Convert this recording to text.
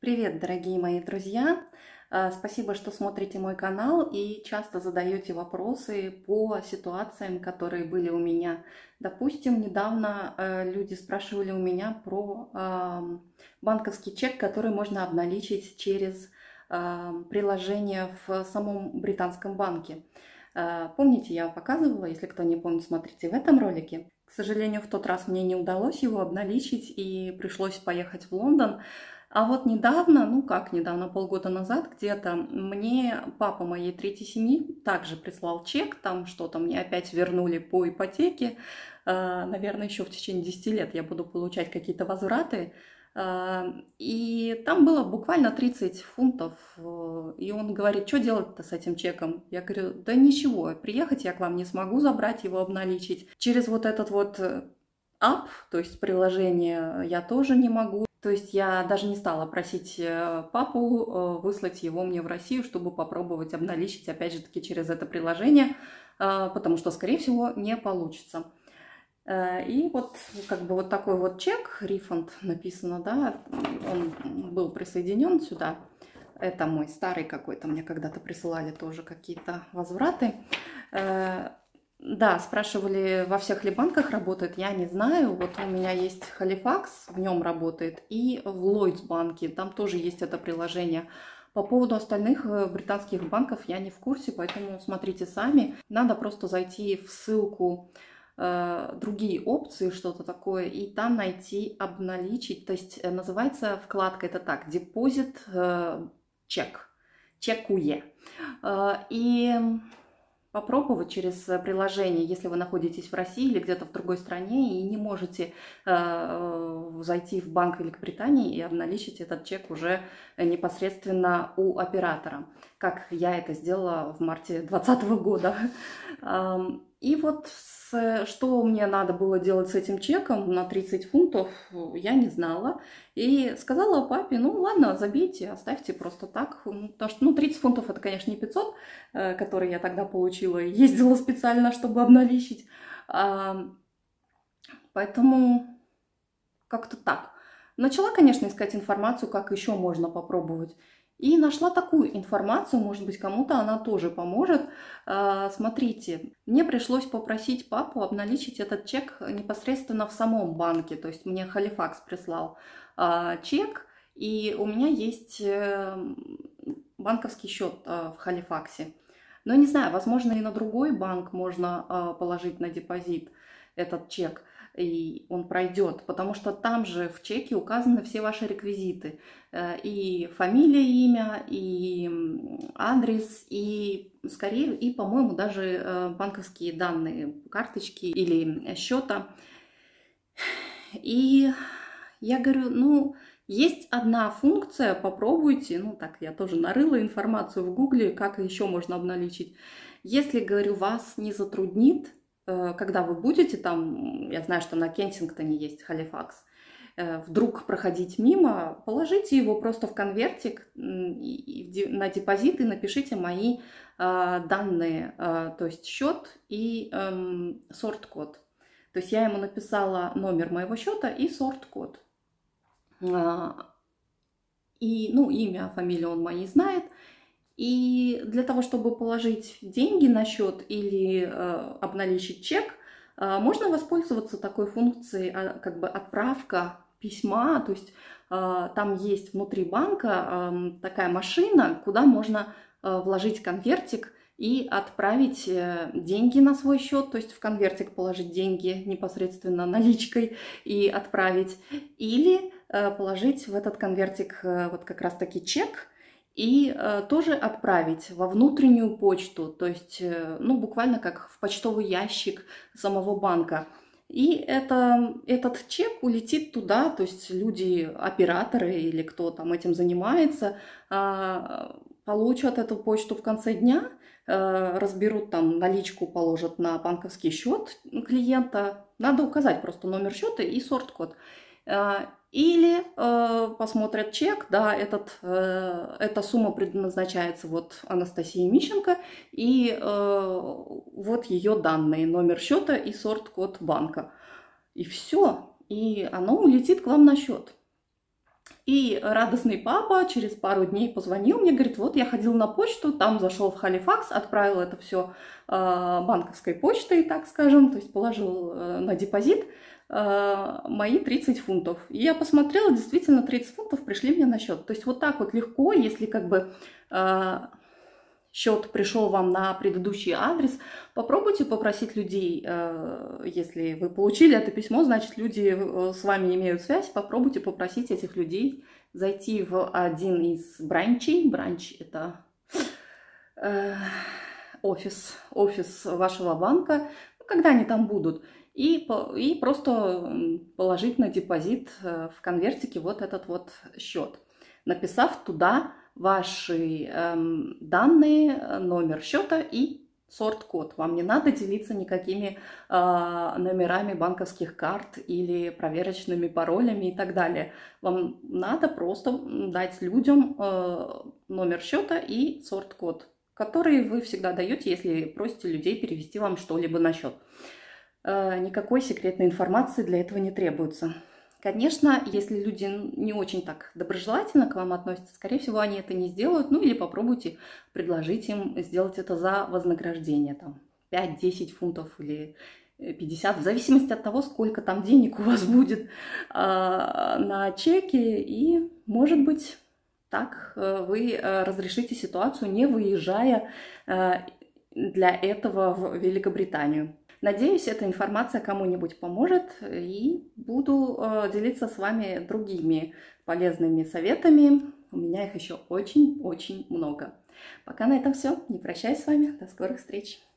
Привет, дорогие мои друзья! Спасибо, что смотрите мой канал и часто задаете вопросы по ситуациям, которые были у меня. Допустим, недавно люди спрашивали у меня про банковский чек, который можно обналичить через приложение в самом британском банке. Помните, я показывала, если кто не помнит, смотрите в этом ролике. К сожалению, в тот раз мне не удалось его обналичить и пришлось поехать в Лондон. А вот недавно, ну как недавно, полгода назад где-то, мне папа моей третьей семьи также прислал чек, там что-то мне опять вернули по ипотеке. Наверное, еще в течение 10 лет я буду получать какие-то возвраты. И там было буквально 30 фунтов. И он говорит, что делать-то с этим чеком? Я говорю, да ничего, приехать я к вам не смогу, забрать его, обналичить. Через вот этот вот app, то есть приложение, я тоже не могу. То есть я даже не стала просить папу выслать его мне в Россию, чтобы попробовать обналичить, опять же таки, через это приложение, потому что, скорее всего, не получится. И вот как бы вот такой вот чек, refund написано, да, он был присоединен сюда. Это мой старый какой-то, мне когда-то присылали тоже какие-то возвраты. Да, спрашивали, во всех ли банках работает, я не знаю. Вот у меня есть Halifax, в нем работает, и в Lloyds банке, там тоже есть это приложение. По поводу остальных британских банков я не в курсе, поэтому смотрите сами. Надо просто зайти в ссылку другие опции, что-то такое, и там найти обналичить, то есть называется вкладка это так, депозит чек, чекуе. И попробовать через приложение, если вы находитесь в России или где-то в другой стране и не можете зайти в Банк Великобритании и обналичить этот чек уже непосредственно у оператора, как я это сделала в марте 2020 года. И вот что мне надо было делать с этим чеком на 30 фунтов, я не знала. И сказала папе, ну ладно, забейте, оставьте просто так. Потому что, 30 фунтов это, конечно, не 500, которые я тогда получила. Ездила специально, чтобы обналичить. Поэтому как-то так. Начала, конечно, искать информацию, как еще можно попробовать. И нашла такую информацию, может быть, кому-то она тоже поможет. Смотрите, мне пришлось попросить папу обналичить этот чек непосредственно в самом банке. То есть мне Halifax прислал чек, и у меня есть банковский счет в Halifax. Но не знаю, возможно, и на другой банк можно положить на депозит этот чек, и он пройдет, потому что там же в чеке указаны все ваши реквизиты. И фамилия, имя, и адрес, и, скорее, и, по-моему, даже банковские данные, карточки или счета. И я говорю, есть одна функция, попробуйте. Так, я тоже нарыла информацию в Гугле, как еще можно обналичить. Если, говорю, вас не затруднит, когда вы будете там, я знаю, что на Кенсингтоне есть Halifax, вдруг проходить мимо, положите его просто в конвертик на депозит и напишите мои данные, то есть счет и сорт-код. То есть я ему написала номер моего счета и сорт-код. И, имя, фамилию он мои знает. И для того, чтобы положить деньги на счет или обналичить чек, можно воспользоваться такой функцией, как бы отправка письма. То есть там есть внутри банка такая машина, куда можно вложить конвертик и отправить деньги на свой счет, то есть в конвертик положить деньги непосредственно наличкой и отправить, или положить в этот конвертик вот как раз таки чек и тоже отправить во внутреннюю почту, то есть буквально как в почтовый ящик самого банка. И этот чек улетит туда, то есть люди, операторы или кто там этим занимается, получат эту почту в конце дня, разберут там наличку, положат на банковский счет клиента. Надо указать просто номер счета и сорт-код. Или посмотрят чек, да, эта сумма предназначается вот Анастасии Мищенко, и вот ее данные, номер счета и сорт-код банка. И все, и оно улетит к вам на счет. И радостный папа через пару дней позвонил мне, говорит, вот я ходил на почту, там зашел в Halifax, отправил это все банковской почтой, так скажем, то есть положил на депозит мои 30 фунтов. И я посмотрела, действительно 30 фунтов пришли мне на счет. То есть вот так вот легко, если как бы счет пришел вам на предыдущий адрес, попробуйте попросить людей, если вы получили это письмо, значит, люди с вами имеют связь, попробуйте попросить этих людей зайти в один из бранчей. Бранч – это офис вашего банка, когда они там будут, и просто положить на депозит в конвертике вот этот вот счет, написав туда ваши данные, номер счета и сорт-код. Вам не надо делиться никакими номерами банковских карт или проверочными паролями и так далее. Вам надо просто дать людям номер счета и сорт-код, который вы всегда даете, если просите людей перевести вам что-либо на счет. Никакой секретной информации для этого не требуется. Конечно, если люди не очень так доброжелательно к вам относятся, скорее всего, они это не сделают, ну или попробуйте предложить им сделать это за вознаграждение, там, 5-10 фунтов или 50, в зависимости от того, сколько там денег у вас будет на чеке, и, может быть, так вы разрешите ситуацию, не выезжая для этого в Великобританию. Надеюсь, эта информация кому-нибудь поможет, и буду делиться с вами другими полезными советами. У меня их еще очень-очень много. Пока на этом все. Не прощаюсь с вами. До скорых встреч.